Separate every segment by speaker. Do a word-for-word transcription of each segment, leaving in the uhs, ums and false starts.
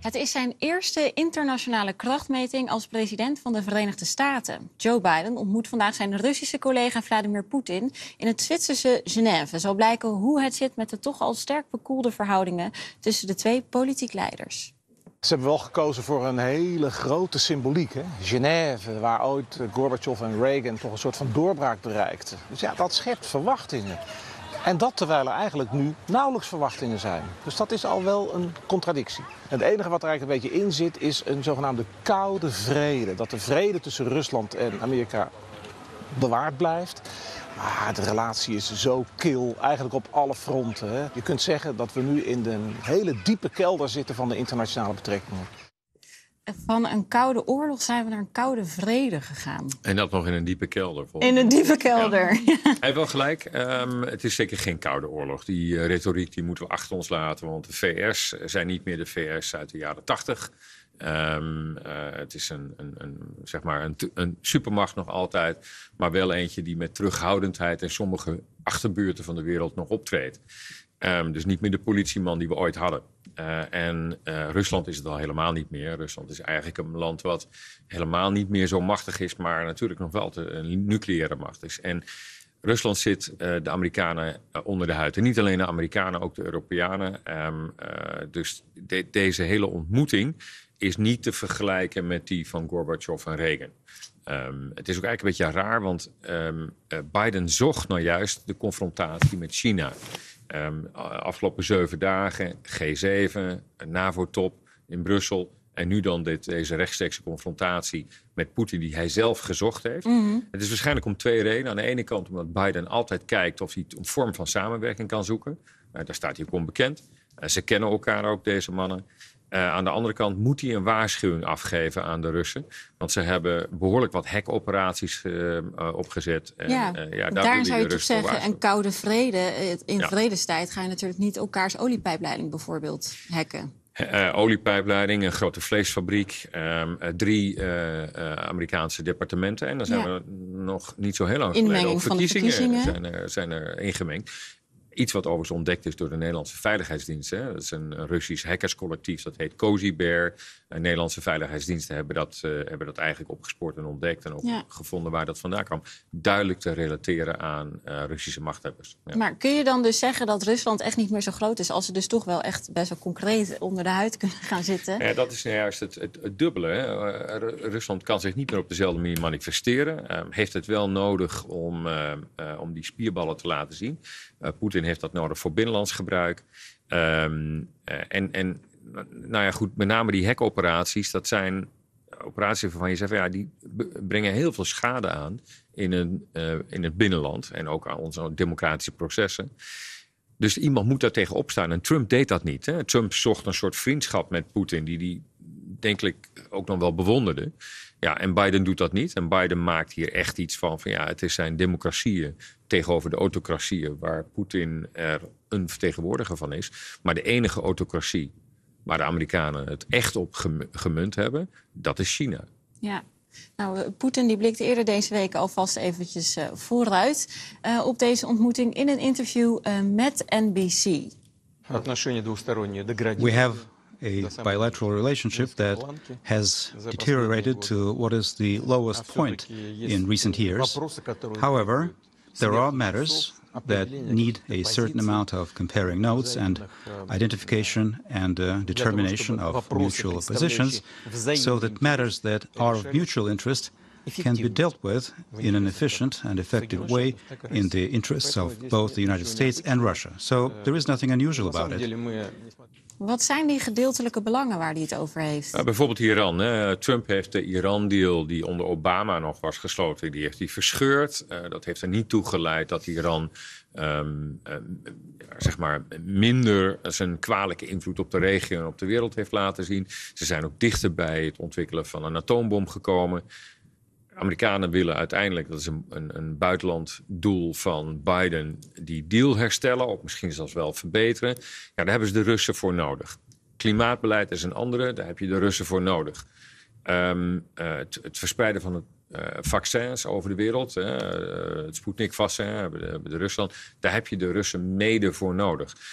Speaker 1: Het is zijn eerste internationale krachtmeting als president van de Verenigde Staten. Joe Biden ontmoet vandaag zijn Russische collega Vladimir Poetin in het Zwitserse Genève. Zal blijken hoe het zit met de toch al sterk bekoelde verhoudingen tussen de twee politiek leiders.
Speaker 2: Ze hebben wel gekozen voor een hele grote symboliek. Hè? Genève, waar ooit Gorbachev en Reagan toch een soort van doorbraak bereikten. Dus ja, dat schept verwachtingen. En dat terwijl er eigenlijk nu nauwelijks verwachtingen zijn. Dus dat is al wel een contradictie. En het enige wat er eigenlijk een beetje in zit is een zogenaamde koude vrede. Dat de vrede tussen Rusland en Amerika bewaard blijft. Maar de relatie is zo kil, eigenlijk op alle fronten. Hè. Je kunt zeggen dat we nu in de hele diepe kelder zitten van de internationale betrekkingen.
Speaker 1: Van een koude oorlog zijn we naar een koude vrede gegaan.
Speaker 3: En dat nog in een diepe kelder.
Speaker 1: In een diepe kelder.
Speaker 3: Ja. Hij heeft wel gelijk. Um, het is zeker geen koude oorlog. Die uh, retoriek die moeten we achter ons laten. Want de V S zijn niet meer de V S uit de jaren tachtig. Um, uh, het is een, een, een, zeg maar een, een supermacht nog altijd. Maar wel eentje die met terughoudendheid in sommige achterbuurten van de wereld nog optreedt. Um, dus niet meer de politieman die we ooit hadden. Uh, en uh, Rusland is het al helemaal niet meer. Rusland is eigenlijk een land wat helemaal niet meer zo machtig is, maar natuurlijk nog wel te, een nucleaire macht is. En Rusland zit uh, de Amerikanen uh, onder de huid. En niet alleen de Amerikanen, ook de Europeanen. Um, uh, dus de, deze hele ontmoeting is niet te vergelijken met die van Gorbachev en Reagan. Um, het is ook eigenlijk een beetje raar, want um, uh, Biden zocht nou juist de confrontatie met China. Um, afgelopen zeven dagen, G zeven, een NAVO-top in Brussel. En nu dan dit, deze rechtstreekse confrontatie met Poetin die hij zelf gezocht heeft. Mm-hmm. Het is waarschijnlijk om twee redenen. Aan de ene kant omdat Biden altijd kijkt of hij een vorm van samenwerking kan zoeken. Uh, daar staat hij ook onbekend. Uh, ze kennen elkaar ook, deze mannen. Uh, aan de andere kant moet hij een waarschuwing afgeven aan de Russen. Want ze hebben behoorlijk wat hackoperaties uh, uh, opgezet. En,
Speaker 1: ja,
Speaker 3: uh, ja,
Speaker 1: daar, daar zou je toch zeggen, een koude vrede. In
Speaker 3: ja.
Speaker 1: vredestijd ga je natuurlijk niet elkaars oliepijpleiding bijvoorbeeld hacken.
Speaker 3: Uh, oliepijpleiding, een grote vleesfabriek, um, uh, drie uh, uh, Amerikaanse departementen. En dan zijn ja. we nog niet zo heel lang geleden ook verkiezingen, verkiezingen. Zijn, er, zijn er ingemengd. Iets wat overigens ontdekt is door de Nederlandse veiligheidsdiensten. Dat is een Russisch hackerscollectief, dat heet Cozy Bear. De Nederlandse veiligheidsdiensten hebben dat, uh, hebben dat eigenlijk opgespoord en ontdekt. En ook ja. gevonden waar dat vandaan kwam. Duidelijk te relateren aan uh, Russische machthebbers. Ja.
Speaker 1: Maar kun je dan dus zeggen dat Rusland echt niet meer zo groot is, als ze dus toch wel echt best wel concreet onder de huid kunnen gaan zitten?
Speaker 3: Ja, dat is nou juist het, het, het dubbele. Hè. Uh, Rusland kan zich niet meer op dezelfde manier manifesteren. Uh, heeft het wel nodig om, uh, uh, om die spierballen te laten zien. Uh, Poetin heeft dat nodig voor binnenlands gebruik. Um, uh, en, en nou ja, goed, met name die hackoperaties, dat zijn operaties waarvan je zegt, ja, die brengen heel veel schade aan in, een, uh, in het binnenland en ook aan onze democratische processen. Dus iemand moet daar tegen opstaan. En Trump deed dat niet. Hè. Trump zocht een soort vriendschap met Poetin, die die denk ik ook nog wel bewonderde. Ja, en Biden doet dat niet. En Biden maakt hier echt iets van, van ja, het is zijn democratieën tegenover de autocratieën waar Poetin er een vertegenwoordiger van is. Maar de enige autocratie waar de Amerikanen het echt op gemunt hebben, dat is China.
Speaker 1: Ja. Nou, Poetin die blikte eerder deze week alvast eventjes uh, vooruit uh, op deze ontmoeting in een interview uh, met N B C.
Speaker 4: We have a bilateral relationship that has deteriorated to what is the lowest point in recent years. However, there are matters that need a certain amount of comparing notes and identification and uh, determination of mutual positions, so that matters that are of mutual interest can be dealt with in an efficient and effective way in the interests of both the United States and Russia. So there is nothing unusual about it.
Speaker 1: Wat zijn die gedeeltelijke belangen waar hij het over heeft?
Speaker 3: Uh, bijvoorbeeld Iran. Hè. Trump heeft de Iran-deal die onder Obama nog was gesloten, die heeft hij verscheurd. Uh, dat heeft er niet toe geleid dat Iran um, uh, zeg maar minder zijn kwalijke invloed op de regio en op de wereld heeft laten zien. Ze zijn ook dichter bij het ontwikkelen van een atoombom gekomen. Amerikanen willen uiteindelijk, dat is een, een, een buitenlanddoel van Biden, die deal herstellen, of misschien zelfs wel verbeteren. Ja, daar hebben ze de Russen voor nodig. Klimaatbeleid is een andere, daar heb je de Russen voor nodig. Um, uh, het, het verspreiden van het, uh, vaccins over de wereld, uh, het Sputnik-vaccin hebben de, hebben de Rusland, daar heb je de Russen mede voor nodig.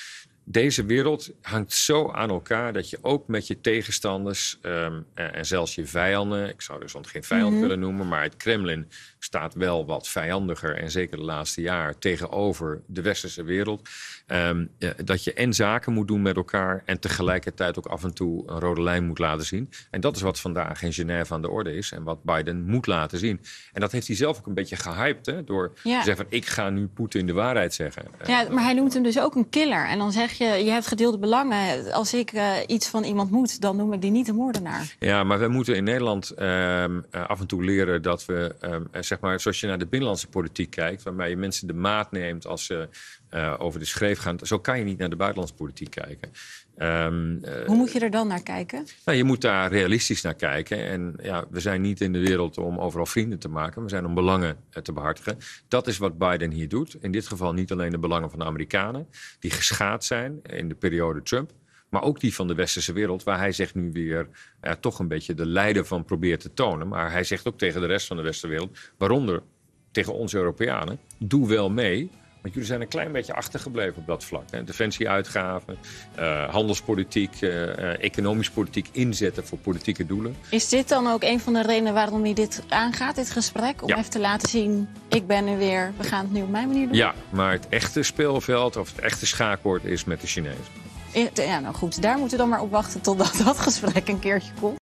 Speaker 3: Deze wereld hangt zo aan elkaar dat je ook met je tegenstanders um, en, en zelfs je vijanden, ik zou Rusland geen vijand mm-hmm. willen noemen, maar het Kremlin staat wel wat vijandiger en zeker de laatste jaar tegenover de westerse wereld. Um, ja, dat je en zaken moet doen met elkaar en tegelijkertijd ook af en toe een rode lijn moet laten zien. En dat is wat vandaag in Genève aan de orde is en wat Biden moet laten zien. En dat heeft hij zelf ook een beetje gehyped, hè, door ja. te zeggen van ik ga nu Poetin de waarheid zeggen.
Speaker 1: Ja, maar hij noemt hem dus ook een killer. En dan zeg je, je hebt gedeelde belangen. Als ik uh, iets van iemand moet, dan noem ik die niet een moordenaar.
Speaker 3: Ja, maar we moeten in Nederland uh, uh, af en toe leren dat we, uh, zeg maar, zoals je naar de binnenlandse politiek kijkt, waarbij je mensen de maat neemt als ze uh, over de schreef gaan. Zo kan je niet naar de buitenlandse politiek kijken. Um, uh,
Speaker 1: Hoe moet je er dan naar kijken?
Speaker 3: Nou, je moet daar realistisch naar kijken. En ja, we zijn niet in de wereld om overal vrienden te maken. We zijn om belangen uh, te behartigen. Dat is wat Biden hier doet. In dit geval niet alleen de belangen van de Amerikanen, die geschaad zijn in de periode Trump, maar ook die van de westerse wereld, waar hij zich nu weer uh, toch een beetje de leider van probeert te tonen. Maar hij zegt ook tegen de rest van de westerse wereld, waaronder tegen ons Europeanen, doe wel mee. Want jullie zijn een klein beetje achtergebleven op dat vlak. Hè. Defensieuitgaven, uh, handelspolitiek, uh, economisch politiek inzetten voor politieke doelen.
Speaker 1: Is dit dan ook een van de redenen waarom hij dit aangaat, dit gesprek? Om ja. even te laten zien, ik ben er weer, we gaan het nu op mijn manier doen?
Speaker 3: Ja, maar het echte speelveld of het echte schaakbord is met de Chinezen.
Speaker 1: Ja, nou goed, daar moeten we dan maar op wachten totdat dat gesprek een keertje komt.